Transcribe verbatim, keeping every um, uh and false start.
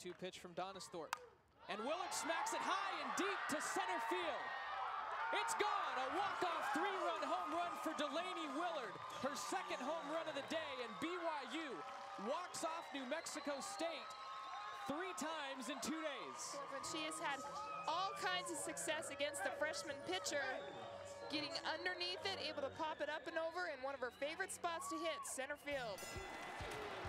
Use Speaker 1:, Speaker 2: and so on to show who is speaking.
Speaker 1: two pitch from Donisthorpe. And Willard smacks it high and deep to center field. It's gone, a walk-off three-run home run for Delaney Willard, her second home run of the day, and B Y U walks off New Mexico State three times in two days.
Speaker 2: When she has had all kinds of success against the freshman pitcher, getting underneath it, able to pop it up and over in one of her favorite spots to hit, center field.